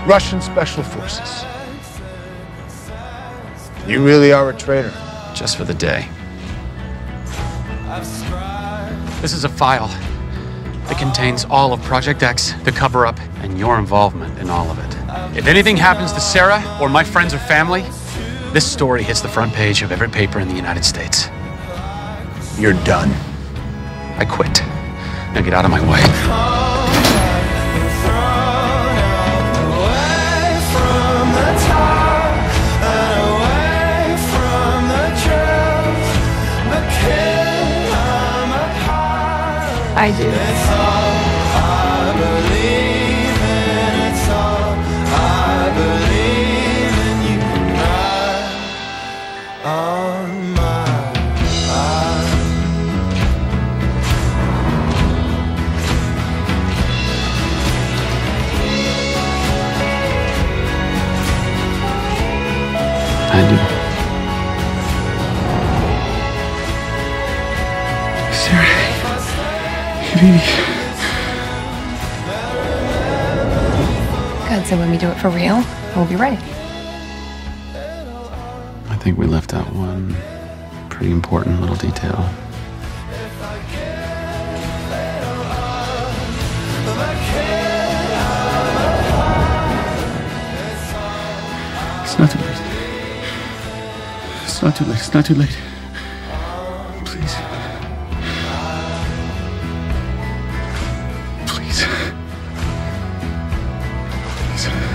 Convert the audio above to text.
Russian Special Forces. You really are a traitor. Just for the day. This is a file that contains all of Project X, the cover-up, and your involvement in all of it. If anything happens to Sarah or my friends or family, this story hits the front page of every paper in the United States. You're done. I quit. Now get out of my way. I do. I do. Sarah. Hey, baby. Good, so when we do it for real, we'll be ready. I think we left out one pretty important little detail. It's not too late. It's not too late. It's not too late. Please. Please. Please.